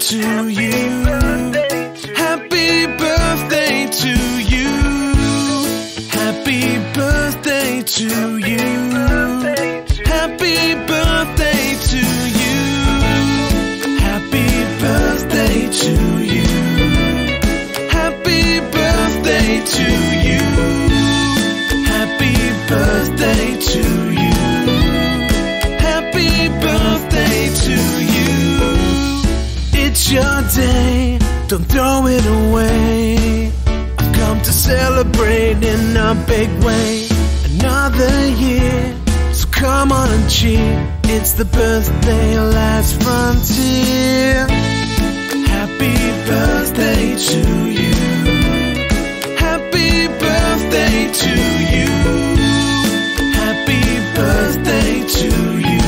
to you. Happy birthday to you. Happy birthday to you. Happy birthday to you. Happy birthday to you. Happy birthday to you. Happy birthday to you. Happy birthday to you. It's your day, don't throw it away. I've come to celebrate in a big way. Another year, so come on and cheer. It's the birthday last frontier. Happy birthday to you. Happy birthday to you. Happy birthday to you.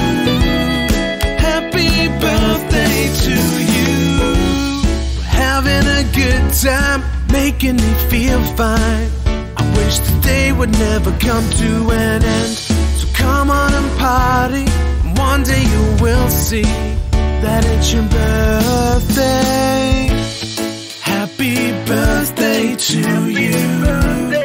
Happy birthday to you. We're having a good time, making me feel fine. I wish the day would never come to an end. So come on and party, and one day you will see that it's your birthday. Happy birthday to you.